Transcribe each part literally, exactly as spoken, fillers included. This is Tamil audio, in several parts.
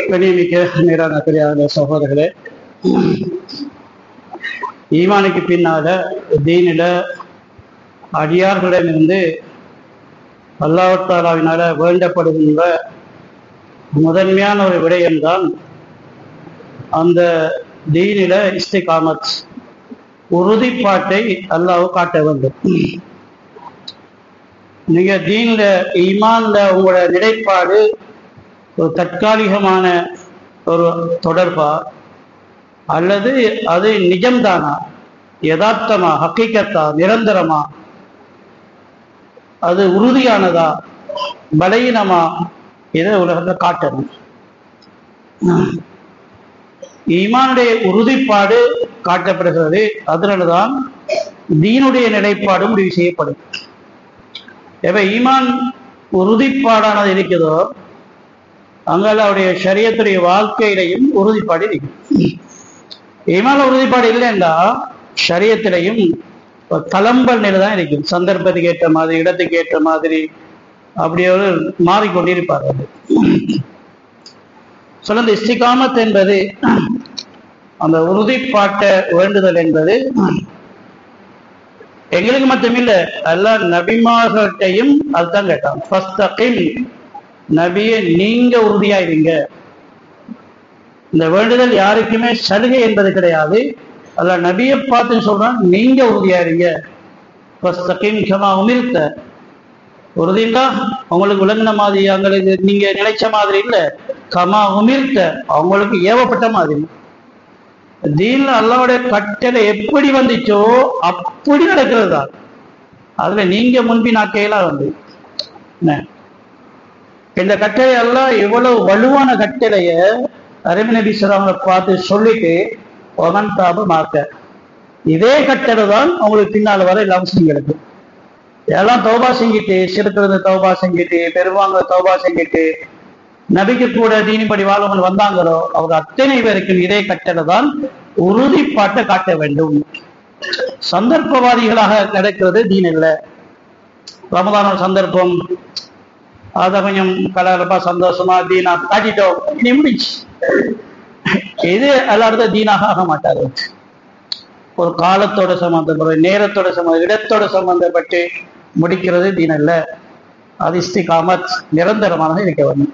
கண்ணியமிக்க நேரான பெரியாத சகோதரர்களே, ஈமானுக்கு பின்னால தீனில அடியார்களிடமிருந்து அல்லாஹ் தஆலாவினால வேண்டப்படுகின்ற முதன்மையான ஒரு விடயம்தான் அந்த தீனில இஸ்திகாமத், உறுதிப்பாட்டை அல்லாஹ் காட்ட வேண்டும். நீங்க தீன்ல ஈமான்ல உங்களோட நிலைப்பாடு ஒரு தற்காலிகமான ஒரு தொடர்பா அல்லது அது நிஜம்தானா, யதார்த்தமா, ஹக்கீகத்தா, நிரந்தரமா, அது உறுதியானதா, பலகீனமா, இதை உலகத்தை காட்டணும். ஈமானுடைய உறுதிப்பாடு காட்டப்படுகிறது. அதனாலதான் தீனுடைய நிலைப்பாடு முடிவு செய்யப்படும். எப்ப ஈமான் உறுதிப்பாடானது இருக்குதோ அங்கால அவருடைய ஷரியத்துடைய வாழ்க்கையிலையும் உறுதிப்பாடு இருக்கும். ஈமான் உறுதிப்பாடு இல்லைன்னா ஷரியத்திலையும் தளம்பல் நிலை தான் இருக்கும். சந்தர்ப்பத்துக்கு ஏற்ற மாதிரி, இடத்துக்கு ஏற்ற மாதிரி அப்படியே மாறிக்கொண்டிருப்பார். அது சொல்ல இஸ்திகாமத் என்பது, அந்த உறுதிப்பாட்டை வேண்டுதல் என்பது எங்களுக்கு மட்டுமில்ல, எல்லா நபிமார்கள்ட்டையும் அதுதான் கேட்டான். ஃபஸ்தகிம், நபியை நீங்க உறுதியாயிருங்க. இந்த வேண்டுதல் யாருக்குமே சலுகை என்பது கிடையாது. அல்ல நபியை பார்த்து சொல்றான், நீங்க உறுதியாயிருங்க. ஃபஸ்தகிம் கமா உமிர்த, உறுதிண்டா உங்களுக்கு விளங்கின மாதிரி, அவங்களுக்கு நீங்க நினைச்ச மாதிரி இல்லை, கமா உமிர்த அவங்களுக்கு ஏவப்பட்ட மாதிரி. தீன்ல அல்லாஹ்வுடைய கட்டளை எப்படி வந்துச்சோ அப்படி நடக்கிறது தான். அதுல நீங்க முன்பினாக்கையெல்லாம் வந்து இந்த கட்டளை எல்லாம் எவ்வளவு வலுவான கட்டளைய அருமை நபி ஸல்லல்லாஹு பார்த்து சொல்லிட்டு ஒமன் தாப மாக்க, இதே கட்டளை தான் அவங்களுக்கு பின்னால் வர எல்லா முஸ்லிம்களுக்கு. எல்லாம் தௌபா செஞ்சுட்டு, சிறுக்கிறது தௌபா செஞ்சுட்டு, பெருவாங்க தௌபா செஞ்சுட்டு நபிக்கு கூட தீனிப்படி வாழ்வங்க வந்தாங்களோ அவங்க அத்தனை பேருக்கும் இதே கட்டளை தான், உறுதிப்பாட்டை காட்ட வேண்டும். சந்தர்ப்பவாதிகளாக நடக்கிறது தீன் இல்லை. ரமதான சந்தர்ப்பம், அதை கொஞ்சம் கலகலப்பா சந்தோஷமா தீனா காட்டிட்டோம், இனி முடிச்சு. இது எல்லாருக்கும் தீனாக ஆக மாட்டாரு. ஒரு காலத்தோட சம்பந்தப்பட்ட, நேரத்தோட சம்பந்த, இடத்தோட சம்பந்தப்பட்டு முடிக்கிறது தீன் அல்ல. அது இஸ்திகாமத், நிரந்தரமாக இருக்க வேண்டும்.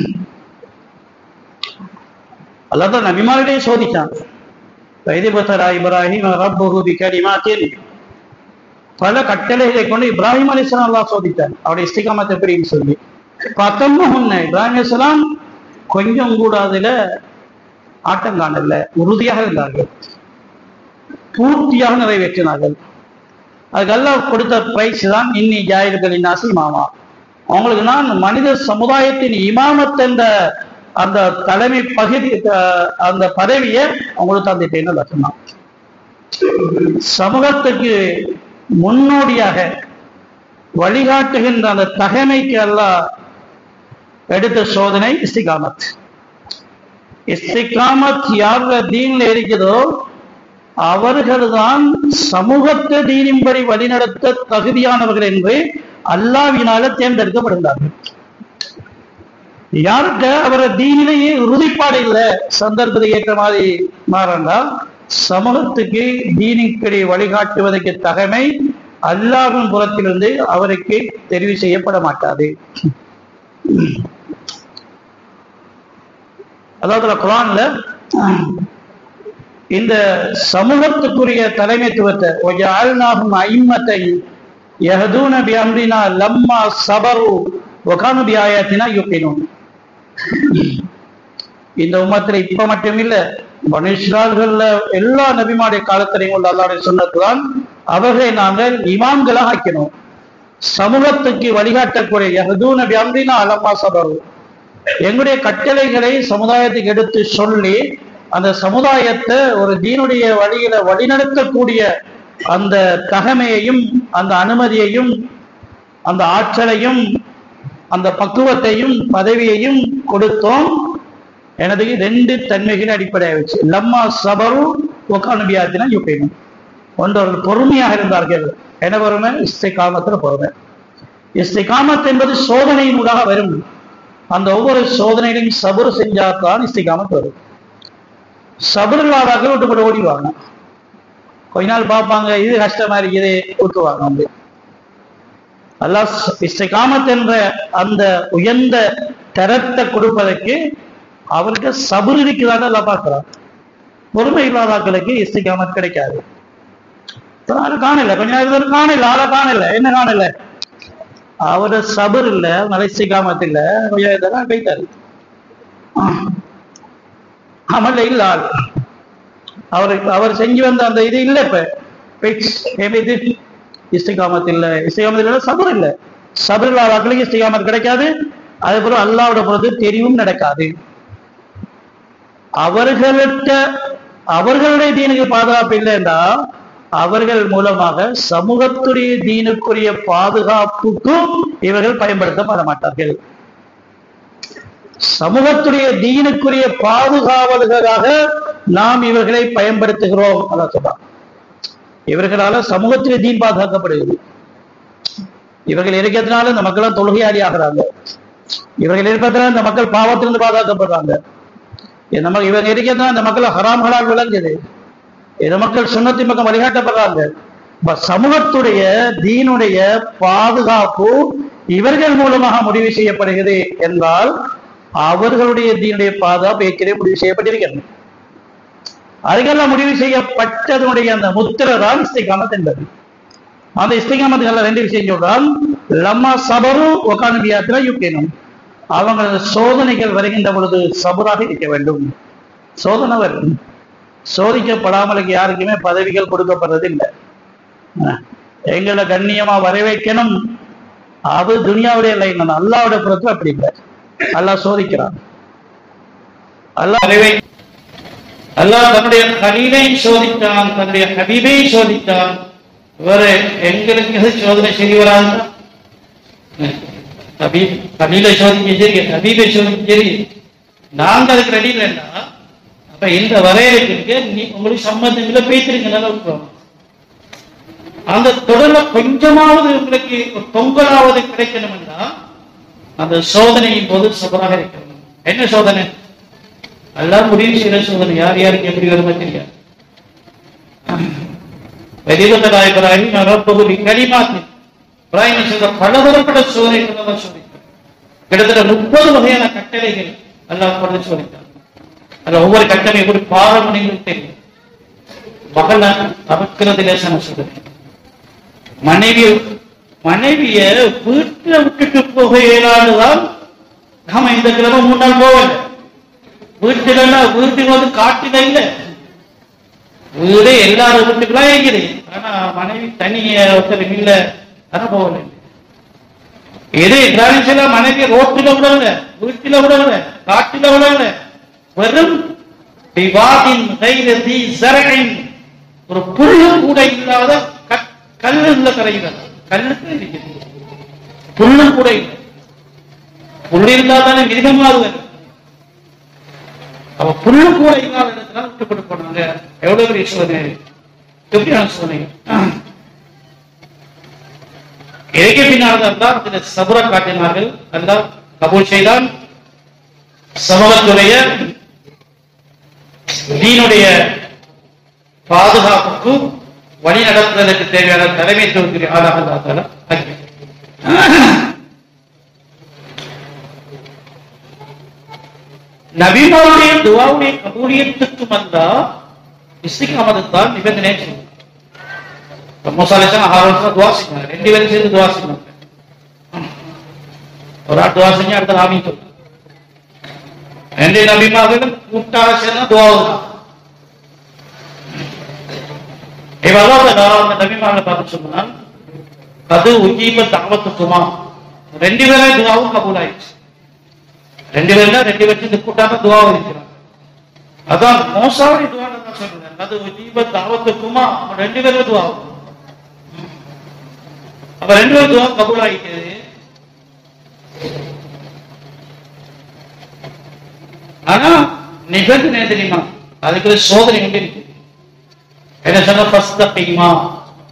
அல்லாஹ் நபிமாரிடையே சோதிச்சான். இப்ராஹிம் ரப்புஹு பிகலிமாத்தின், பல கட்டளைகளை கொண்டு இப்ராஹிம் அலைஹிஸ்ஸலாம் அல்லாஹ் சோதித்தான், அவருடைய இஸ்திகாமத் எப்படின்னு சொல்லி. பத்தொன்பது இப்ராஹிம் அலைஹிஸ்ஸலாம் கொஞ்சம் கூட அதுல ஆட்டம் காணல, உறுதியாக இருந்தார்கள், பூர்த்தியாக நிறைவேற்றினார்கள். அதுக்கு அல்லாஹ் கொடுத்த பிரைஸ் தான் இன்னி ஜாயில்களின் நாசி மாமா, அவங்களுக்கு நான் மனித சமுதாயத்தின் இமாமத் என்ற அந்த தலைமை பகுதி, அந்த பதவியை அவங்களுக்கு தந்துட்டேன்னு சொன்னான். சமூகத்துக்கு முன்னோடியாக வழிகாட்டுகின்ற அந்த தகமைக்கு எல்லாம் எடுத்த சோதனை இஸ்திகாமத். இஸ்திகாமத் யார் தீன்ல இருக்குதோ அவர்கள் தான் சமூகத்தை தீனின்படி வழிநடத்த தகுதியானவர்கள் என்று அல்லாஹ்வினால தேர்ந்தெடுக்கப்படுகிறார்கள். யாருக்கு அவரை தீனிலேயே உறுதிப்பாடு இல்லை, சந்தர்ப்பத்தை ஏற்ற மாதிரி மாறண்டா, சமூகத்துக்கு தீனின்படி வழிகாட்டுவதற்கு தகமை அல்லாஹ்வின் புறத்திலிருந்து அவருக்கு தெரிவு செய்யப்பட மாட்டாது. அதாவது குர்ஆன்ல இந்த சமூகத்துக்குரிய தலைமைத்துவத்தை வஜஅல்நாஹும் அஇம்மத்தை யஹ்தூன பிஅம்ரினா லம்மா ஸபரு வகானு பிஆயாத்தினா யுகினூன். இந்த உம்மத்துல இப்ப மட்டும் இல்ல, பனு இஸ்ராயீல்கள்ல எல்லா நபிமாருடைய காலத்திலையும் உள்ள அல்லாஹ்வுடைய சுன்னத்துதான் அவர்களை நாங்கள் இமாம்களாக ஆக்கினோம். சமூகத்துக்கு வழிகாட்டக்கூடிய யஹ்தூன பிஅம்ரினா லம்மா ஸபரு, எங்களுடைய கட்டளைகளை சமுதாயத்துக்கு எடுத்து சொல்லி அந்த சமுதாயத்தை ஒரு தீனுடைய வழியில வழிநடத்தக்கூடிய அந்த தகமையையும் அந்த அனுமதியையும் அந்த ஆற்றலையும் அந்த பக்குவத்தையும் பதவியையும் கொடுத்தோம். எனது ரெண்டு தன்மைகளை அடிப்படையாக வச்சு லம்மா சபரு ஒகானுபியாத்தினா யுகைனும், ஒன்றவர்கள் பொறுமையாக இருந்தார்கள். என்ன பொறுமை? இஸ்திகாமத்துல பொறுமை. இஸ்திகாமத் என்பது சோதனையினூடாக வரும். அந்த ஒவ்வொரு சோதனையிலையும் சபுர் செஞ்சாதான் இஸ்திகாமத் வரும். சபுர் இல்லாதாக்கள் விட்டு போட்டு ஓடிடுவாங்க. கொஞ்ச நாள் பார்ப்பாங்க, இது கஷ்டமா இருக்குது, விட்டுருவாங்க. வந்து அல்லாஹ் இஸ்திகாமத் என்ற அந்த உயர்ந்த தரத்தை கொடுப்பதற்கு அவருக்கு சபுர் இருக்குதான்னு எல்லாம் பார்க்கிறார். பொறுமை இல்லாதாக்களுக்கு இஸ்திகாமத் கிடைக்காது. காணல, கொஞ்ச நேரம் காணல, ஆளை காணல. என்ன காணல? அவரு சபர் இல்ல, நல்ல இஸ்திகாமத் இல்ல, கொஞ்சம் போயிட்டாரு. அமல்ல இல்ல ஆள். அவருக்கு அவர் செஞ்சு வந்த அந்த இது இல்ல. இப்ப இஸ்திகாமத் இல்ல, இஸ்திகாமத் இல்ல, சபர் இல்ல. சபர் இல்லாதாக்களுக்கு இஸ்திகாமத் கிடைக்காது. அதே போல அல்லாஹ்வோட பொறுத்து தெரிவும் நடக்காது. அவர்கள்ட்ட அவர்களுடைய தீனுக்கு பாதுகாப்பு இல்லைன்னா அவர்கள் மூலமாக சமூகத்துடைய தீனுக்குரிய பாதுகாப்புக்கும் இவர்கள் பயன்படுத்தப்பட மாட்டார்கள். சமூகத்துடைய தீனுக்குரிய பாதுகாவல்களாக நாம் இவர்களை பயன்படுத்துகிறோம். அதான் சொல்றான். இவர்களால சமூகத்துடைய தீன் பாதுகாக்கப்படுகிறது. இவர்கள் இருக்கிறதுனால இந்த மக்கள் தொழுகையாளி ஆகிறாங்க. இவர்கள் இருப்பதனால இந்த மக்கள் பாவத்திலிருந்து பாதுகாக்கப்படுறாங்க. நம்ம இவங்க இருக்கிறதுனால இந்த மக்கள் ஹராம்களால் விளங்குது. இந்த மக்கள் சுன்னத்தின் பக்கம் வழிகாட்டப்படுறாங்க. சமூகத்துடைய தீனுடைய பாதுகாப்பு இவர்கள் மூலமாக முடிவு செய்யப்படுகிறது என்றால் அவர்களுடைய தீனுடைய பாதுகாப்பு ஏற்கனவே முடிவு செய்யப்பட்டிருக்கிறது. அதுக்கெல்லாம் முடிவு செய்யப்பட்டதனுடைய அந்த முத்திரை தான் இஸ்திகாமத் என்பது. அந்த இஸ்திகாமத்துக்கு ரெண்டு விஷயம் சொல்றால், லம்மா சபரு ஒகானுபியாத்திர யுக்கேனும், அவங்க சோதனைகள் வருகின்ற பொழுது சபராக இருக்க வேண்டும். சோதனை வரும். சோதிக்கப்படாமலுக்கு யாருக்குமே பதவிகள் கொடுக்கப்படுறது இல்லை. எங்களை கண்ணியமா வரவேற்கணும், அது துனியாவுடைய லைன். அல்லாவுடைய பொறுத்து அப்படி இல்லை. அல்லாஹ் சோதிக்கிறான். அல்லாஹ் அல்லாஹ் தன்னுடைய கலீலை சோதித்தான், தன்னுடைய ஹபீபை சோதித்தான். இவரு எங்களுக்கு சோதனை சரி வராது. கலீலை சோதிக்க சரி, ஹபீபை சோதிக்க சரி, நாங்க அதுக்கு ரெடி இல்லைன்னா அப்ப இந்த வரையறைக்கு நீ உங்களுக்கு சம்பந்தங்களை பேசிருங்க. அந்த தொடர்ல கொஞ்சமாவது உங்களுக்கு பொங்கலாவது கிடைக்கணும்னா அந்த சோதனையின் போது சபராக இருக்கணும். என்ன சோதனை? எல்லாம் முடிவு செய்யற சோதனை. யார் யாருக்கு எப்படி வருமா தெரியாது. பலதரப்பட்ட சோதனைகள் சோதித்தார். கிட்டத்தட்ட முப்பது வகையான கட்டளைகள் எல்லாம் கொண்டு சோதித்தார். அதுல ஒவ்வொரு கட்டளை எப்படி பாரம்பரியங்கள் தெரியும். மகள தவிர்க்கிறது லேசான சோதனை. மனைவி மனைவிய வீட்டுல விட்டுட்டு போக இயலாதுதான். நாம இந்த கிழமை மூணு நாள் போகல. வீட்டுல வீட்டுக்கு வந்து காட்டுல இல்ல, வீடு எல்லாரும் வீட்டுக்குலாம் இருக்குது. ஆனா மனைவி தனிய ஒருத்தர் இல்ல, ஆனா போகல. எது கிராமத்துல மனைவி ரோட்டில விடல, வீட்டுல விடல, காட்டுல விடல. வெறும் ஒரு புல்லு கூட இல்லாத கல்லுல கரைகிறார். கல்லுக்கு இருக்குது, புல்லு கூட இல்லை. புல்லு இருந்தாதானே மிருகமாவது. அவ புல்லு கூட இல்லாத இடத்துல விட்டு கொண்டு போனாங்க. எவ்வளவு பெரிய சோதனை, எப்படியான சோதனை. இறக்க பின்னால் தான் சில சபுர காட்டினார்கள். அல்லாஹ் கபூல் செய்தான். சமூகத்துடைய தீனுடைய பாதுகாப்புக்கு வழி நடத்துவதற்கு தேவையான தலைமைத்துவத்துக்கு ஆளாக நபிமாவுடைய துவாவுடைய கபூலியத்துக்கு வந்தா இஸ்திகாமத் தான் நிபந்தனை. துவா செஞ்சாங்க, ரெண்டு பேரும் சேர்ந்து துவா செஞ்சாங்க. ஒரு ஆள் துவா செஞ்சா அடுத்த ஆமீன் சொல்ல. ரெண்டு நபிமார்களும் கூட்டாக சேர்ந்த துவாவுதான். அந்த நபிமார்களை பார்த்து சொன்னால் அது உஜீப தாவத்துக்குமா, ரெண்டு பேரும் துவாவும் கபூல் ஆயிடுச்சு. ரெண்டு பேரும் ரெண்டு பேருக்கு இந்த கூட்டாக துவாவும் இருக்கிறாங்க. அதான் மோசாவுடைய துவான்னு தான் சொல்றேன். அது உஜீப தாவத்துக்குமா, ரெண்டு பேரும் துவாவும். அப்ப ரெண்டு பேரும் துவா கபூல் ஆகிக்கிறது. ஆனா நிபந்தனை தெரியுமா? அதுக்கு சோதனை கொண்டு இருக்கு. என்ன சொன்ன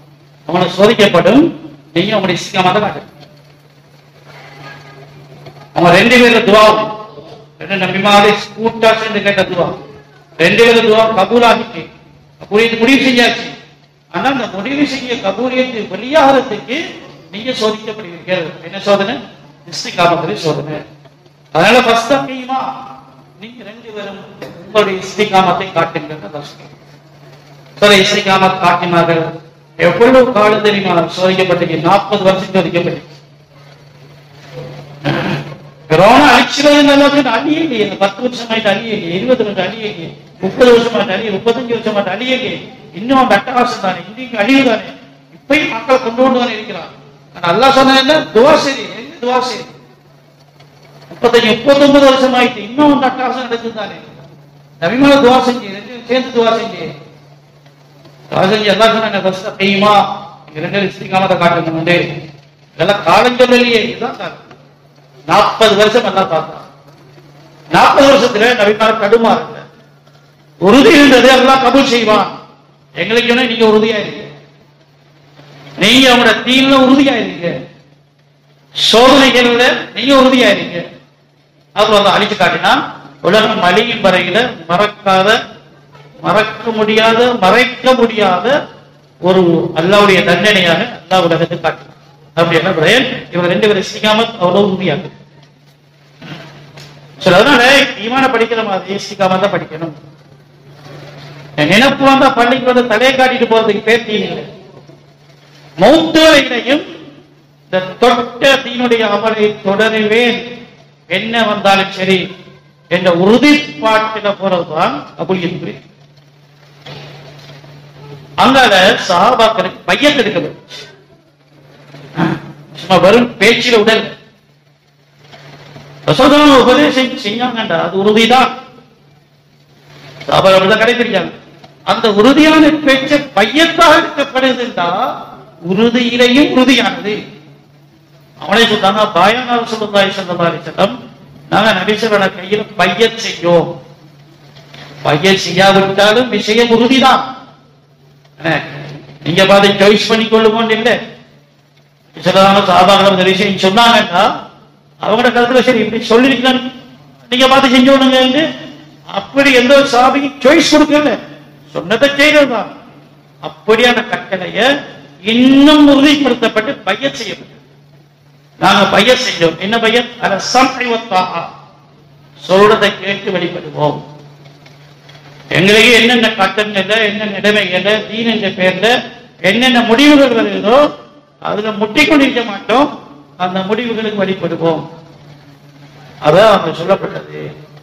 அவனை சோதிக்கப்படும். நீங்க உங்களுடைய இஸ்திகாமத்தை காட்டு. அவங்க ரெண்டு பேர்ல துவாவும் ரெண்டு நபிமாரை கூட்டா சேர்ந்து கேட்ட துவா ரெண்டு பேரும் துவா கபூலாகிட்டு கபூலியத்து முடிவு செஞ்சாச்சு. ஆனா அந்த முடிவு செய்ய கபூலியத்து வெளியாகிறதுக்கு நீங்க சோதிக்கப்படுவீர்கள். என்ன சோதனை? இஸ்திகாமத்துடைய சோதனை. அதனால ஃபர்ஸ்ட் கையுமா நீங்க ரெண்டு பேரும் உங்களுடைய இஸ்திகாமத்தை காட்டுங்க. சரி, இஸ்திகாமத் காட்டினார்கள். எவ்வளவு காலம் தெரியுமா சோதிக்கப்பட்டீங்க? நாற்பது வருஷம் சோதிக்கப்பட்டீங்க. கொரோனா அழிச்சுறது அழியே இல்லையே. பத்து வருஷம் ஆயிட்டு அழியே இல்லையே, இருபது வருஷம் அழியே இல்லையே, முப்பது வருஷம் ஆயிட்டு அழிய, முப்பத்தஞ்சு வருஷம் ஆயிட்டு அழியே இல்லையே. இன்னும் அந்த அட்டகாசம் தானே, இன்றைக்கு அழிவு தானே. இப்பயும் மக்கள் கொண்டு கொண்டு தானே இருக்கிறார். நல்லா சொன்ன துவா சரி, துவா சரி. முப்பத்தஞ்சு முப்பத்தி ஒன்பது வருஷம் ஆயிட்டு இன்னும் அந்த அட்டகாசம் நடக்குது தானே. நபிமால துவா செஞ்சு ரெண்டு சேர்ந்து துவா செஞ்சு துவா செஞ்சு எல்லாம் சொன்னாங்க தெரியுமா ரெண்டு இஸ்திகாமத்தை காட்டுங்க. இதெல்லாம் காலம் சொல்லலையே, இதுதான் காலம். நாற்பது வருஷம் நல்லா பார்த்தா நாற்பது வருஷத்துல நபிமால தடுமாறுங்க. உறுதி இருந்தது எல்லாம் கபூல் செய்வான். எங்களுக்கு நீங்க உறுதியா இருங்க, நீங்க அவங்களோட தீன்ல உறுதியா இருங்க, சோதனைகள்ல நீங்க உறுதியா இருங்க. அப்புறம் வந்து அழிச்சு காட்டினா உலகம் அழியும் வரையில மறக்காத மறக்க முடியாத மறைக்க முடியாத ஒரு அல்லாவுடைய தண்டனையாக அல்லாஹ் உலகத்தை காட்டினார். அப்படி என்ன பிரயன் இவங்க ரெண்டு பேரும் இஸ்திகாமத் அவ்வளவு உறுதியாக. சரி, அதனால ஈமான படிக்கிற மாதிரி இஸ்திகாமத் தான் படிக்கணும். நினைப்பு வந்தா பள்ளிக்கு வந்து தலையை காட்டிட்டு போறதுக்கு பேர் தீன் இல்லை. மௌத்துவரையிலையும் இந்த தொட்ட தீனுடைய அமலை தொடருவேன் என்ன வந்தாலும் சரி என்ற உறுதிப்பாட்டில போறதுதான் கபூலியத். அங்கால சஹாபாக்களுக்கு பையன் எடுக்கல, சும்மா வரும் பேச்சில உடல் உபதேசம் செஞ்சாங்கண்டா அது உறுதிதான். அப்படிதான் கடைபிடிச்சாங்க. அந்த உறுதியான பேச்சை பையத்தாக எடுக்கப்படுதுண்டா உறுதியிலையும் உறுதியானது. அவனே சொல்றாங்க, பாயானார் சொல்லுதாய் சொல்லதாரி சட்டம் நாங்க நபிசரோட கையில பையத் செய்யோம். பையத் செய்யாவிட்டாலும் விஷயம் உறுதிதான். நீங்க பார்த்து சாய்ஸ் பண்ணி கொள்ளுமோன்னு இல்லை. சாதாரண இந்த விஷயம் சொன்னாங்கன்னா அவங்களோட கருத்துல சரி இப்படி சொல்லிருக்கலாம் நீங்க பார்த்து செஞ்சோனுங்க. அப்படி எந்த ஒரு சாபிக்கும் சாய்ஸ் கொடுக்கல, சொன்னதை செய்யறதுதான். அப்படியான கட்டளைய இன்னும் உறுதிப்படுத்தப்பட்டு பையத் செய்யப்பட்டது. நாங்க பையத் செஞ்சோம். என்ன பையத்? அத சம்ஹிவத்தாக சொல்றதை கேட்டு வெளிப்படுவோம். எங்களுக்கு என்னென்ன கட்டங்கள்ல என்ன நிலைமைகள்ல தீன் என்ற பேர்ல என்னென்ன முடிவுகள் வருகிறதோ அதுல முட்டிக்கொண்டிருக்க மாட்டோம். அந்த முடிவுகளுக்கு வழிபடுவோம். அதான் அவங்க சொல்லப்பட்டது.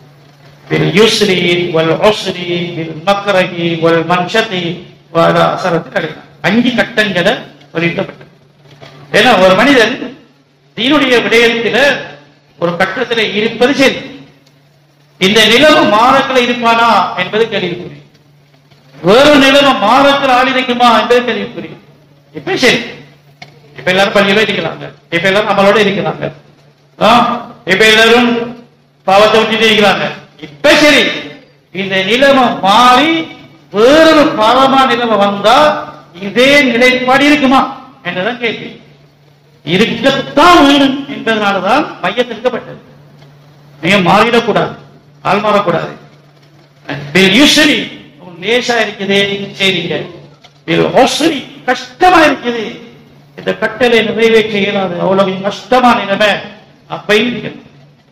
அஞ்சு கட்டங்களை வலியுறுத்தப்பட்டது. ஏன்னா ஒரு மனிதன் தீனுடைய விடயத்தில ஒரு கட்டத்தில் இருப்பது சரி, இந்த நிலவு மாறக்களை இருப்பானா என்பது கேள்விக்குறி. வேறு நிலவு மாறக்கள் ஆளிக்குமா என்பது கேள்விக்குறி. இப்ப சரி, இப்ப எல்லாரும் பள்ளியில இருக்கிறாங்க, இப்ப எல்லாரும் நம்மளோட இருக்கிறாங்க, இப்ப எல்லாரும் பாவத்தை விட்டுட்டு இருக்கிறாங்க. இப்ப சரி, இந்த நிலைமை மாறி வேறொரு பாவமா நிலைமை வந்தா இதே நிலைப்பாடு இருக்குமா என்றதான் கேள்வி. இருக்கத்தான் வேணும் என்பதனாலதான் மையத்தில் இருக்கப்பட்டது. நீங்க மாறிடக்கூடாது, ஆள் மாறக்கூடாது. லேசா இருக்குது செய்றீங்க, கஷ்டமா இருக்குது, இந்த கட்டளை நிறைவேற்ற இயலாது, அவ்வளவு கஷ்டமான நிலைமை அப்பையும் இருக்குது.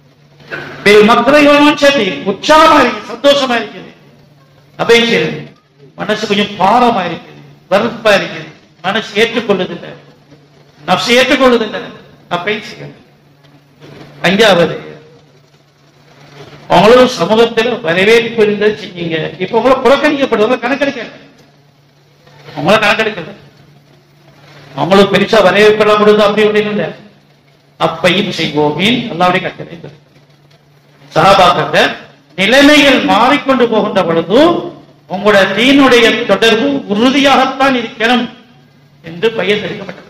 உற்சாகமா இருக்கு, சந்தோஷமா இருக்குது, அப்பையும் சரி மனசு கொஞ்சம் பாரமா இருக்குது, வெறுப்பா இருக்குது, மனசு ஏற்றுக்கொள்ளுதில்லை, நப்சு ஏற்றுக்கொள்ளுதில்லை, அப்பையும் செய்ய. அஞ்சாவது, அவங்களும் சமூகத்தில் வரவேற்பு இருந்தது செஞ்சீங்க. இப்ப உங்களை புறக்கணிக்கப்படுவங்க கணக்கெடுக்க, அவங்கள கணக்கெடுக்கல, அவங்களுக்கு பெருசா வரவேற்பெல்லாம் முடியுது அப்படி அப்படின்னு இல்லை. அப்பையும் செய்வோம் அல்லாவுடைய கட்டளை. சஹாபாக்கள நிலைமைகள் மாறிக்கொண்டு போகின்ற பொழுது உங்களுடைய தீனுடைய தொடர்பு உறுதியாகத்தான் இருக்கணும் என்று பையன் தெரிவிக்கப்பட்டது.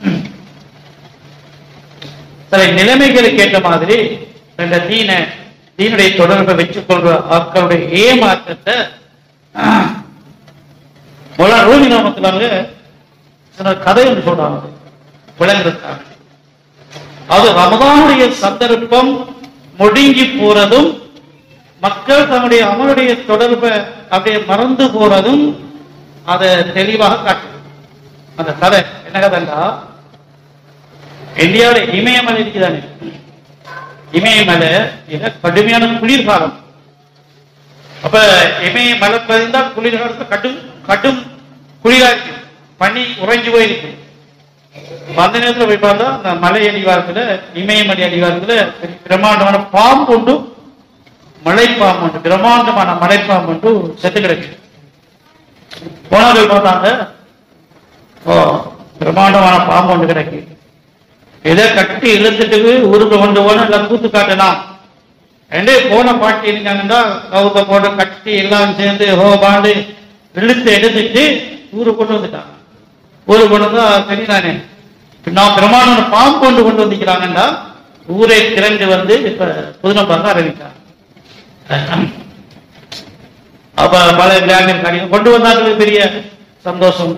சில நிலைமைகளுக்கு ஏற்ற மாதிரி இந்த தீன தீனுடைய தொடர்பை வச்சுக் கொள்ற ஆட்களுடைய ஏமாற்றத்தை ரூமி நாமத்திலாங்க சில கதை என்று சொல்றாங்க விளங்குறதுக்காக. அது ரமதானுடைய சந்தர்ப்பம் முடிங்கி போறதும் மக்கள் தன்னுடைய அமலுடைய தொடர்பை அப்படியே மறந்து போறதும் அதை தெளிவாக காட்டு. அந்த கதை என்ன கதைண்டா, இந்தியாவில் இமயமலை இருக்குதானே, இமயமலை கடுமையான குளிர்காலம். அப்ப இமயமலை பதிந்தா குளிர்காலத்துல கடும் கடும் குளிரா இருக்கு, பனி உறைஞ்சு போயிருக்கு. அந்த நேரத்தில் போய் பார்த்தா அந்த மலை அடிவாரத்துல, இமயமலை அடிவாரத்துல பிரம்மாண்டமான பாம்பு உண்டு, மலைப்பாம்பு உண்டு, பிரம்மாண்டமான மலைப்பாம்பு உண்டு செத்து கிடக்கு. போனவர்கள் பார்த்தாங்க, ஓ பிரம்மாண்டமான பாம்பு ஒன்று கிடக்கு, இதை கட்டி இழுத்துட்டு ஊருக்கு கொண்டு போன எல்லாம் கூத்து காட்டலாம் ரெண்டே போன பாட்டி இருக்காங்கன்னா கவுத்த போட்டு கட்டி எல்லாம் சேர்ந்து ஹோ பாண்டு இழுத்து எடுத்துட்டு ஊருக்கு கொண்டு வந்துட்டாங்க. ஊருக்கு கொண்டு வந்தா தெரியுதானே, நான் பிரமாணம் பாம்பு கொண்டு கொண்டு வந்துக்கிறாங்கன்னா ஊரை திரண்டு வந்து இப்ப புதுநம்பாக அறிவித்தாங்க. அப்ப பல விளையாட்டு கொண்டு வந்தாங்களுக்கு பெரிய சந்தோஷம்.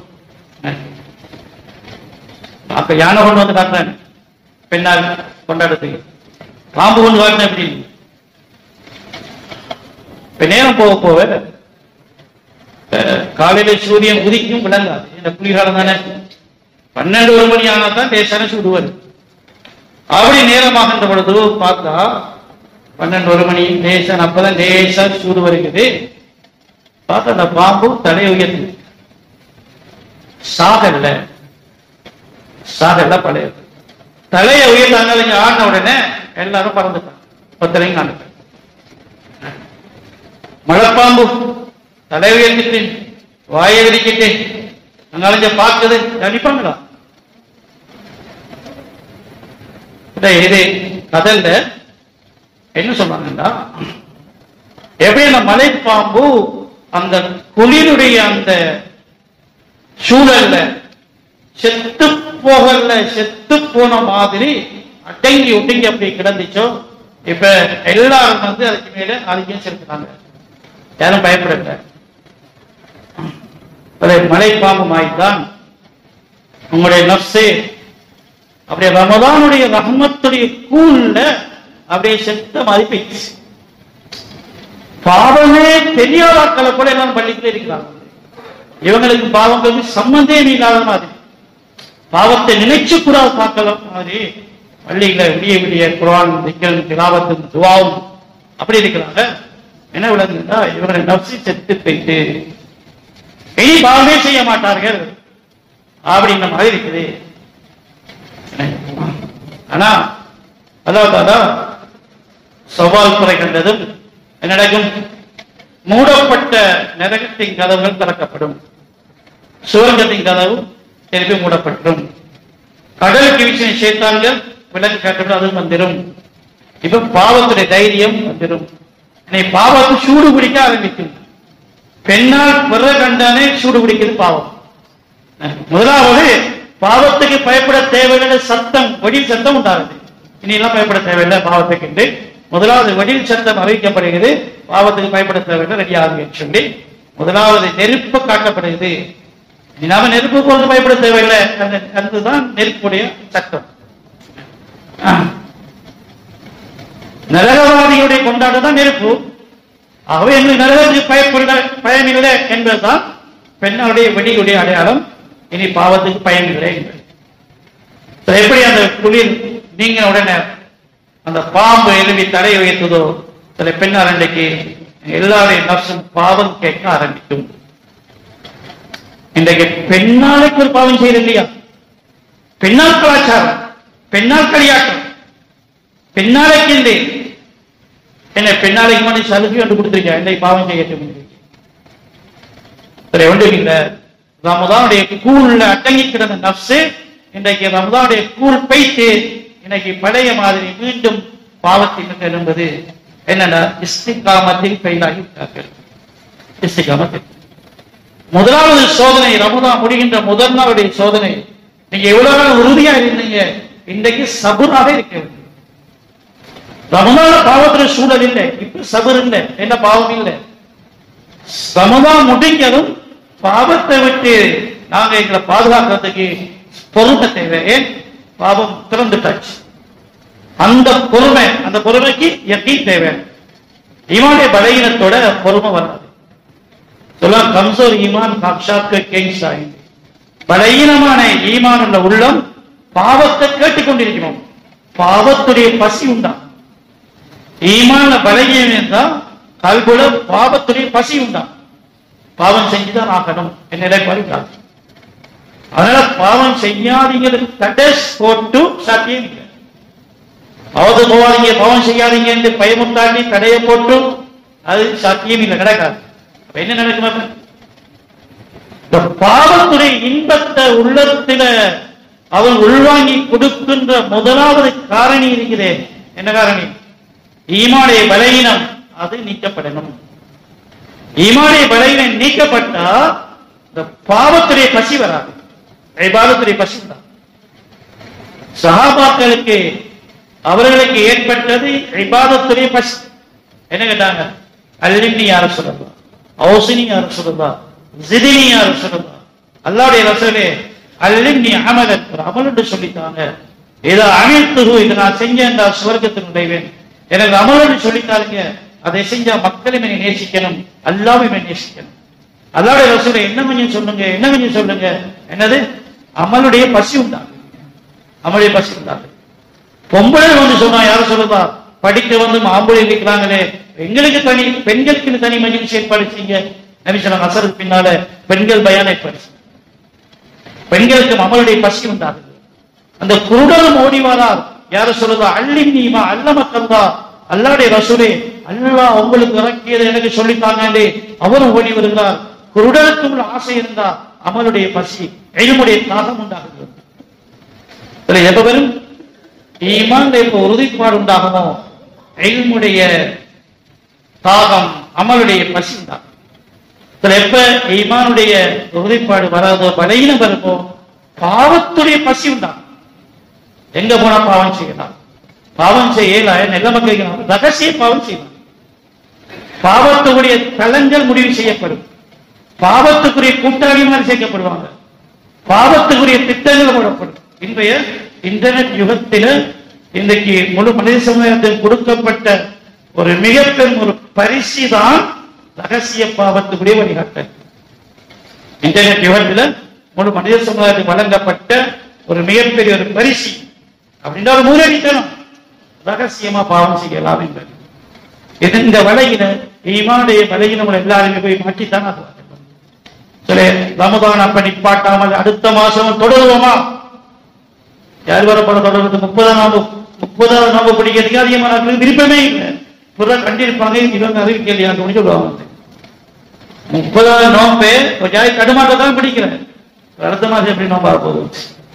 அப்ப யானை கொண்டு வந்து காட்டுறேன், பெண்ணால் கொண்டாடுறதுக்கு பாம்பு கொண்டு காட்டினேன் எப்படி. இப்ப நேரம் போக போக காலையில சூரியன் உதிக்கும் விளங்காது, இந்த குளிர்காலம் தானே, பன்னெண்டு ஒரு மணி ஆனா தான் லேசான சூடு வரும். அப்படி நேரமாகின்ற பொழுது பார்த்தா பன்னெண்டு ஒரு மணி லேசான, அப்பதான் லேசா சூடு வருகிறது. பார்த்தா அந்த பாம்பு தலையை உயர்த்து சாகல்ல சாகல்ல பழைய தலையை உயர்த்தாங்க. ஆடின உடனே எல்லாரும் பறந்துட்டாங்க, பத்தலையும் காண. மழைப்பாம்பு தலை உயர்த்திட்டு வாயை விரிக்கிட்டு அங்காலஞ்ச பார்க்குது, கணிப்பாங்களா? இது கதல்ல என்ன சொன்னாங்கன்னா, எப்படி அந்த மலைப்பாம்பு அந்த குளிருடைய அந்த சூழல்ல செத்து போகல, செத்து போன மாதிரி அடங்கி ஒட்டங்கி அப்படி கிடந்துச்சோ, இப்ப எல்லாரும் வந்து அதுக்கு மேல அதிகம் செலுத்துறாங்க, யாரும் பயப்படல. மலைப்பாம்பு மாய்தான் உங்களுடைய நப்சே அப்படியே ரமதானுடைய ரஹ்மத்துடைய கூழ்ல அப்படியே செத்த மாதிரி போயிடுச்சு. பாவமே தெரியாதாக்களை கூட எல்லாம் பள்ளிக்கிட்டே இருக்கிறாங்க. இவங்களுக்கு பாவங்களுக்கு சம்பந்தமே இல்லாத மாதிரி, பாவத்தை நினைச்சு கூட பார்க்கலாம் மாதிரி பள்ளியில விடிய விடிய குர்ஆன் திக்ர் திலாவத்தும் துஆவும் அப்படி இருக்கிறாங்க. என்ன விளங்குதா, இவரை நப்சி செத்து போயிட்டு இனி பாவமே செய்ய மாட்டார்கள் அப்படின்ற மாதிரி இருக்குது. ஆனா அதாவது சவால் குறை கண்டதும் என்ன நடக்கும், மூடப்பட்ட நரகத்தின் கதவுகள் திறக்கப்படும், சுவர்க்கத்தின் கதவு திருப்பி மூடப்படும், கடலுக்கு வீசின சேத்தான்கள் விலங்கு காட்டப்படும், அதுவும் வந்துடும். இப்ப பாவத்துடைய தைரியம் வந்துடும். பாவத்தை சூடு பிடிக்க ஆரம்பிக்கும். பெண்ணால் பிற கண்டானே சூடு பிடிக்கிறது பாவம். முதலாவது பாவத்துக்கு பயப்பட தேவையில்லை, சத்தம் வடில் சத்தம் உண்டாகுது. இனி எல்லாம் பயப்பட தேவையில்லை பாவத்துக்கு என்று முதலாவது வடில் சத்தம் அறிவிக்கப்படுகிறது. பாவத்துக்கு பயப்பட தேவையில்லை ரெடி ஆகுது சொல்லி முதலாவது நெருப்பு காட்டப்படுகிறது. நாம நெருப்பு கொண்டு பயப்பட தேவையில்லை, அதுதான் நெருப்புடைய சட்டம். நரகவாதியுடைய கொண்டாட்டம் தான் நெருப்பு. ஆகவே எங்களுக்கு நரகத்துக்கு பயப்பட பயன் இல்லை என்பதுதான் பெண்ணுடைய வெடியுடைய அடையாளம். இனி பாவத்துக்கு பயன் இல்லை என்பது எப்படி அந்த குளிர் நீங்க உடனே அந்த பாம்பு எழுதி தலை உயர்த்ததோ, சில பெண்ணார் அன்றைக்கு எல்லாருடைய நப்சும் பாவம் கேட்க ஆரம்பிக்கும். இன்றைக்கு பெண்ணாளுக்கு ஒரு பாவம் செய்யறது இல்லையா? பெண்ணால் கலாச்சாரம், பெண்ணால் களியாட்டம், பெண்ணாளைக்கு இல்லை என்ன பெண்ணாளைக்கு மட்டும் சலுகை கொண்டு கொடுத்துருக்கேன், இன்றைக்கு பாவம் செய்யட்டும். ஒன்று இல்லை, ரமதானுடைய கூழ்ல அடங்கி கிடந்த நப்சு இன்றைக்கு ரமதானுடைய கூழ் பைத்து இன்னைக்கு பழைய மாதிரி மீண்டும் பாவத்திற்கு என்பது என்னன்னா இஸ்திகாமத்தில் ஃபெயிலாகி விட்டார்கள். இஸ்திகாமத்தில் முதலாவது சோதனை, ரமதான் முடிகின்ற முதல் நாளுடைய சோதனை. நீங்க எவ்வளவு நாள் உறுதியா இருந்தீங்க, இன்றைக்கு சபுராக இருக்க வேண்டும். ரமதான பாவத்துல சூழல் இல்லை, இப்ப சபுர் இல்லை, என்ன பாவம் இல்லை. ரமதான் முடிஞ்சதும் பாவத்தை விட்டு நாங்க எங்களை பாதுகாக்கிறதுக்கு பொறுமை தேவை. ஏன் பாவம் திறந்துட்டாச்சு, அந்த பொறுமை, அந்த பொறுமைக்கு யக்கீன் தேவை. ஈமானுடைய பலகீனத்தோட பொறுமை வராது. சொல்லலாம் கம்சோர் ஈமான் காக்ஷாக்கு கேங்சாய். பலகீனமான ஈமான் உள்ள உள்ளம் பாவத்தை கேட்டுக்கொண்டிருக்கணும். பாவத்துடைய பசி உண்டா? ஈமான பலகீனம் இருந்தா கல்குல பாவத்துடைய பசி உண்டா? பாவம் செஞ்சுதான் ஆகணும் என் நிலைப்பாடு. அதனால பாவம் செய்யாதீங்கிறது தடை போட்டு சாத்தியம் இல்லை. அவது போவாதீங்க, பாவம் செய்யாதீங்க என்று பயமுத்தாண்டி தடையை போட்டு அது சாத்தியம் இல்லை, நடக்காது. என்ன நடக்கும்? இந்த பாவத்துடைய இன்பத்தை உள்ளத்தில அவன் உள்வாங்கி கொடுக்கின்ற முதலாவது காரணி இருக்கிறேன். என்ன காரணி? ஈமானுடைய பலகீனம், அது நீக்கப்படணும். ஈமானுடைய பலகீனம் நீக்கப்பட்டா இந்த பாவத்துடைய பசி வராது, இபாதத்துடைய பசி தான். சஹாபாக்களுக்கு அவர்களுக்கு ஏற்பட்டது இபாதத்துடைய பசி. என்ன கேட்டாங்க? அல்லிம்னி யா ரசூலல்லாஹ், ஔஸினி யா ரசூலல்லாஹ், ஸிதினி யா ரசூலல்லாஹ். அல்லாஹ்வுடைய ரசூலே அல்லிம்னி அமலன், ஒரு அமல் என்று சொல்லித்தாங்க. ஏதோ அமில்துஹு, இதை நான் செஞ்சேன் சுவர்க்கத்தில் நுழைவேன். எனக்கு அமல் என்று சொல்லித்தாருங்க. அதை செஞ்சா மக்களும் என்னை நேசிக்கணும், அல்லாஹ்வும் என்னை நேசிக்கணும். அல்லாஹ்வுடைய ரசூலே என்ன கொஞ்சம் சொல்லுங்க, என்ன கொஞ்சம் சொல்லுங்க. என்னது? அமலுடைய பசி உண்டாங்க, அமலுடைய பசி உண்டாங்க. பொம்பளை வந்து சொன்னா யாரும் சொல்லுதா, படிக்க வந்து மாம்பழம் இருக்கிறாங்களே, எங்களுக்கு தனி, பெண்களுக்கு தனி மஜ்லிஸ் ஏற்பாடு செய்யுங்க. நபி சொன்னாங்க அசருக்கு பின்னால பெண்கள் பயான் ஏற்பாடு செய்யுங்க. பெண்களுக்கு அமலுடைய பசி உண்டாது. அந்த குருடரும் ஓடிவாரார். யார சொல்லுதா, அல்லிம்னீமா அல்லமக்கல்லா, அல்லாஹ்வுடைய ரசூலே அல்லாஹ் உங்களுக்கு இறக்கியதை எனக்கு சொல்லித்தாங்க. அவரும் ஓடி வருகிறார். குருடருக்கும் உள்ள ஆசை இருந்தா அமலுடைய பசி, இல்முடைய தாகம் உண்டாகுகிறது. எப்ப வரும்? ஈமான்ல இப்ப உறுதிப்பாடு உண்டாகுமோ, இல்முடைய தாகம், அமலுடைய பசி உண்டாகும். எப்ப ஈமானுடைய உறுதிப்பாடு வராதோ, பலகீனம் வருமோ, பாவத்துடைய பசி உண்டாகும். எங்க போனா பாவம் செய்யலாம், பாவம் செய்யல, நல்ல மக்கள் ரகசிய பாவம் செய்யலாம். பாவத்துடைய தளங்கள் முடிவு செய்யப்படும். பாவத்துக்குரிய கூட்டாளிமார் சேர்க்கப்படுவாங்க. பாவத்துக்குரிய திட்டங்கள் போடப்படும். இன்றைய இன்டர்நெட் யுகத்தில் இன்றைக்கு முழு மனித சமுதாயத்தில் கொடுக்கப்பட்ட ஒரு மிகப்பெரும் ஒரு பரிசு தான் ரகசிய பாவத்துக்குரிய வழிகாட்டல். இன்டர்நெட் யுகத்தில் முழு மனித சமுதாயத்துக்கு வழங்கப்பட்ட ஒரு மிகப்பெரிய ஒரு பரிசு அப்படின்ற ஒரு மூலடித்தனம். ரகசியமா பாவம் செய்யலாம் என்பது இந்த வலையின ஈமானுடைய வலையின எல்லாருமே போய் மாற்றித்தான் அது. சரி, ரமதான் அப்ப நிப்பாட்டாமல் அடுத்த மாசம் தொடருவோமா? யார் வரப்பட தொடர்ந்து முப்பதாம் நோம்பு முப்பதாவது நோம்பு பிடிக்கிறதுக்கு அதிகமான விருப்பமே இல்லை. புற கண்டிருப்பாங்க, இவங்க அறிவிக்கலையா அப்படின்னு சொல்லுவாங்க. முப்பதாவது நோம்பே கொஞ்சம் கடுமாட்டத்தான் பிடிக்கிறேன். அடுத்த மாசம் எப்படி நோம்பா போகுது?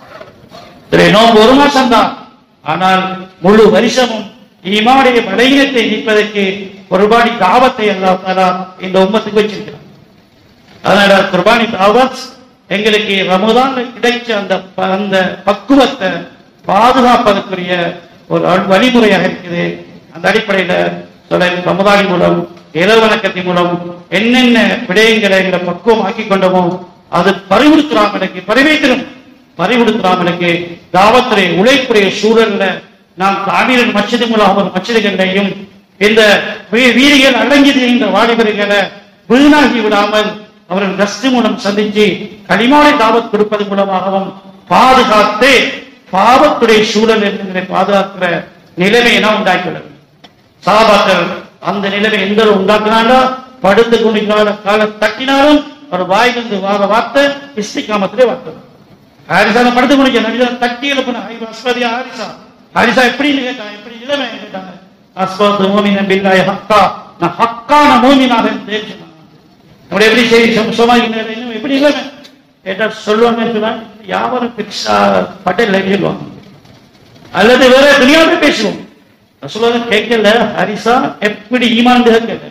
சரி, நோம்பு ஒரு மாசம் தான். ஆனால் முழு வருஷமும் ஈமானுடைய பலகீனத்தை நீப்பதற்கு குர்பானி தாவத்தை அல்லாஹ் தஆலா இந்த உம்மத்துக்கு வச்சிருக்கிறார். அதனால குர்பானி தாவத் எங்களுக்கு ரமதான்ல கிடைச்ச அந்த அந்த பக்குவத்தை பாதுகாப்பதற்குரிய ஒரு வழிமுறையாக இருக்குது. அந்த அடிப்படையில ரமதானி மூலம், இலவணக்கத்தின் மூலம் என்னென்ன விடயங்களை எங்களை பக்குவம் ஆக்கி கொண்டோமோ அது பறிவுறுத்துறாமலுக்கு பரிவைத்திரும் பறிவுறுத்துறாமலுக்கு தாவத்துடைய உழைப்புடைய சூழல்ல நாம் தாமீரன் மச்சிது மூலம் மச்சிதுகளையும் இந்த வீதிகள் அடங்கியது என்ற வாலிபர்களை வீணாகி விடாமல் அவர்கள் கஸ்து மூலம் சந்திச்சு களிமாவை தாவத் கொடுப்பது மூலமாகவும் பாதுகாத்து பாவத்துடைய சூழல் என்கிற பாதுகாக்கிற நிலைமையை நாம் உண்டாக்கியுள்ளது. சஹாபாக்கள் அந்த நிலைமை எந்த உண்டாக்கினாலும் படுத்து கொண்டிருக்கிற கால தட்டினாலும் ஒரு வாயிலிருந்து வார வார்த்தை இஸ்திகாமத்திலே வார்த்தை. ஹாரிசா படுத்து கொண்டிருக்க நடிகர் தட்டி எழுப்பின அஸ்வதியா ஹாரிசா ஹாரிசா எப்படின்னு கேட்டாங்க, எப்படி நிலைமை கேட்டாங்க. அஸ்வத் மோமின பில்லாஹி ஹக்கா, நான் ஹக்கான மோமினாக சொன்னாங்க. நம்முடைய எப்படி செய்தி சமாளி எப்படி இல்லாம கேட்டா சொல்லுவாங்கன்னு சொன்னாங்க. யாவரும் பிக்ஷா பட்டேல் சொல்லுவாங்க அல்லது வேற துணியாவே பேசுவோம். சொல்லுவாங்க கேட்கல ஹரிசா எப்படி ஈமான் கேட்கல,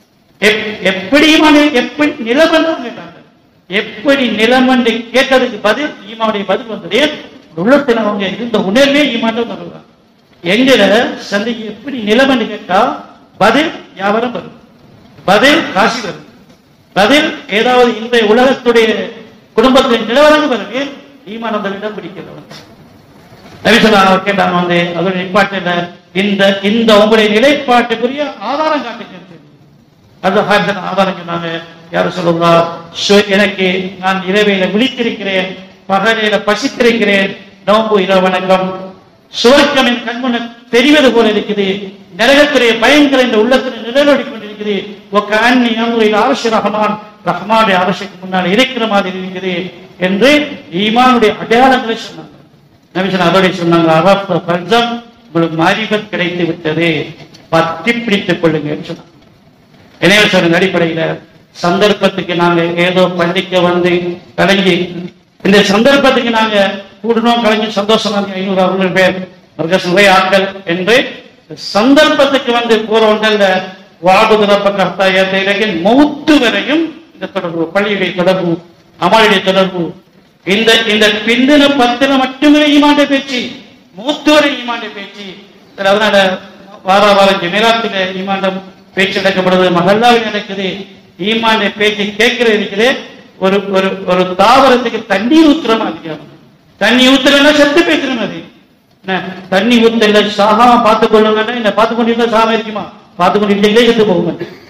எப்படி ஈமான் எப்படி நிலமன் கேட்டாங்க. எப்படி நிலமன் கேட்டதுக்கு பதில் ஈமானுடைய பதில் வந்தது. உள்ளத்தில் அவங்க இருந்த உணர்வே ஈமான் சொல்லுவாங்க. எங்களை சந்தைக்கு எப்படி நிலமன் கேட்டா பதில் யாவரும் வரும், பதில் காசி வரும், பதில் ஏதாவது இந்த உலகத்துடைய குடும்பத்தின் நிலவரங்க பிறகு ஈமான் அந்த இடம் பிடிக்கல. நபிசல்லாஹு கேட்டாங்க வந்து அதோட நிலைப்பாட்டில் இந்த இந்த உங்களுடைய நிலைப்பாட்டுக்குரிய ஆதாரம் காட்டுங்க. அது ஆதாரம் சொன்னாங்க. யாரும் சொல்லுவா, எனக்கு நான் இரவையில விழித்திருக்கிறேன், பகலையில பசித்திருக்கிறேன், நோம்பு இரவு வணக்கம், சுவர்க்கம் என் கண்முன்ன தெரிவது போல இருக்குது, நரகத்துடைய பயன்கள் இந்த உள்ளத்தில் நிழலோடி கொண்டிருக்குது, ஒக்க அன்னி அமுறையில் அரசு ரஹ்மான் ரஹ்மானுடைய அரசுக்கு முன்னால் இருக்கிற மாதிரி இருக்குது என்று ஈமானுடைய அடையாளங்களை சொன்னாங்க. நபிசன் அதோட சொன்னாங்க, அரப பஞ்சம் உங்களுக்கு மாரிபத் கிடைத்து விட்டது, பற்றி பிடித்துக் கொள்ளுங்க சொன்னாங்க. எனவே சொன்ன அடிப்படையில சந்தர்ப்பத்துக்கு நாங்க ஏதோ பள்ளிக்க வந்து கலங்கி, இந்த சந்தர்ப்பத்துக்கு நாங்க கூடணும் கலங்கி சந்தோஷமா ஐநூறு அறுநூறு பேர் நிறைய ஆட்கள் என்று சந்தர்ப்பத்துக்கு வந்து போற ஒன்றல்ல, வாபுதரப்ப கர்த்தாயத்தை மௌத்து வரையும் இந்த தொடர்பு, பள்ளியுடைய தொடர்பு, அமலுடைய தொடர்பு, இந்த இந்த பிந்தின பத்தின மட்டுமே ஈமாண்ட பேச்சு, மூத்து வரை ஈமாண்ட பேச்சு. அதனால வார வாரம் ஜெமிராத்தில ஈமாண்டம் பேச்சு நடக்கப்படுது, மஹல்லாவில் நடக்குது. ஈமாண்ட பேச்சு கேட்கிறது இருக்குது. ஒரு ஒரு ஒரு தாவரத்துக்கு தண்ணீர் ஊத்துற மாதிரி, தண்ணி ஊத்துறன்னா செத்து பேசுற மாதிரி. தண்ணி ஊத்தல சாகாம பார்த்து கொள்ளுங்கன்னா என்ன பார்த்து கொண்டிருந்தா சாகம் இருக்குமா? பார்த்து கொண்டிருந்தீங்களே செத்து போகுங்க.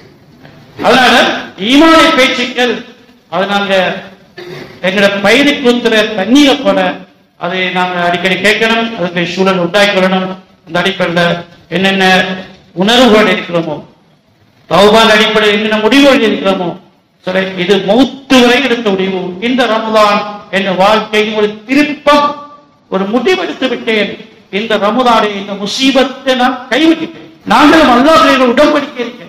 அதனால ஈமானிய பேச்சுக்கள் அது நாங்க எங்களோட பயிருக்கு ஊத்துற தண்ணீரை போல அதை நாங்க அடிக்கடி கேட்கணும், அதுக்கு சூழல் உண்டாக்கி கொள்ளணும். அந்த அடிப்படையில் என்னென்ன உணர்வுகள் இருக்கிறோமோ, தௌபான் அடிப்படையில் என்னென்ன முடிவுகள் இருக்கிறோமோ, சரி இது மௌத்து வரை எடுத்த முடிவு. இந்த ரமலான் என்ற வாழ்க்கையின் ஒரு திருப்பம், ஒரு முடிவெடுத்து விட்டேன். இந்த ரமலானை, இந்த முசீபத்தை நான் கைவிட்டேன். நாங்களும் அல்லாஹ்வுடைய உடன்படிக்கை இருக்கேன்.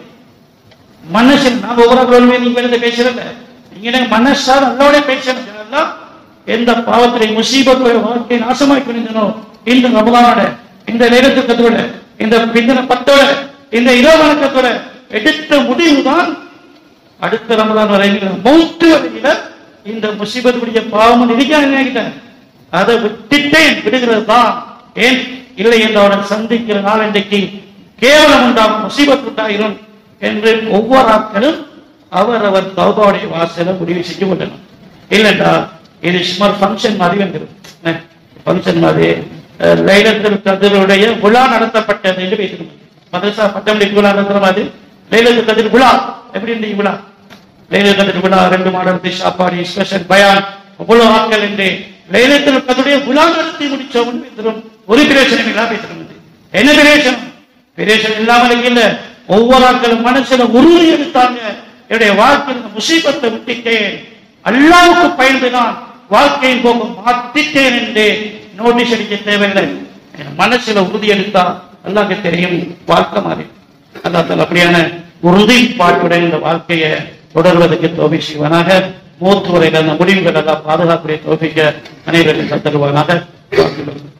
மனசில் நான் ஒவ்வொரு நீங்க எழுத பேசுறல, நீங்க மனசார் அல்லாவோட பேசணும். எந்த பாவத்திலே முசீபத்துடைய வாழ்க்கையை நாசமாக்கி கொண்டிருந்தனோ, இந்த ரமலானோட, இந்த நேரத்துக்கத்தோட, இந்த பிந்தன பத்தோட, இந்த இரவு வணக்கத்தோட எடுத்த முடிவுதான் அடுத்த ரமலான் வரையில் மௌத்து வரையில இந்த முசீபத்துடைய பாவம் நினைக்கிறேன். அதை விட்டுட்டேன், விடுகிறது தான். ஏன் இல்லை என்று அவரை சந்திக்கிற நாள் இன்றைக்கு கேவலம் உண்டாகும், முசீபத் உண்டாயிரும் என்று ஒவ்வொரு ஆட்களும் அவர் அவர் தௌபாவுடைய வாசலை முடிவு செஞ்சு கொள்ளணும். இல்லைண்டா இது சுமார் ஃபங்க்ஷன் மாதிரி வந்துடும். ஃபங்க்ஷன் மாதிரி லைலத்துல் கத்ருடைய விழா நடத்தப்பட்டது என்று பேசணும். மதரசா பட்டமளிப்பு விழா நடத்துற மாதிரி லைலத்துல் கத்ர் விழா எப்படி இருந்தீங்க? விழா லைலத்துல் கத்ர் விழா ரெண்டு மாடத்து சாப்பாடு, ஸ்பெஷல் பயான், அவ்வளவு ஆட்கள் என்று லைலத்துல் கத்ருடைய விழா நடத்தி முடிச்சவன் பேசுறோம். ஒரு பிரேஷனும் இல்லாம பேசுறோம். என்ன பிரேஷன்? பிரேஷன் இல்லாமல் இல்லை. ஒவ்வொரு ஆட்களும் மனசுல உறுதி எடுத்தாங்க, என்னுடைய வாழ்க்கையில் முசீபத்தை விட்டுட்டேன், அல்லாவுக்கு பயந்துதான் வாழ்க்கையின் போக்கு மாத்திட்டேன் என்று நோட்டீஸ் அடிக்க தேவையில்லை. மனசுல உறுதி எடுத்தா அல்லாஹ்க்கு தெரியும், வாழ்க்கை மாறி. அல்லாஹ் அப்படியான உறுதிப்பாட்டுடன் இந்த வாழ்க்கையை தொடர்வதற்கு தௌஃபீக் செய்வானாக. மூத்து வரையில் அந்த முடிவுகள் எல்லாம் பாதுகாப்புடைய தௌஃபீக்கை அனைவருக்கும் தருவானாக.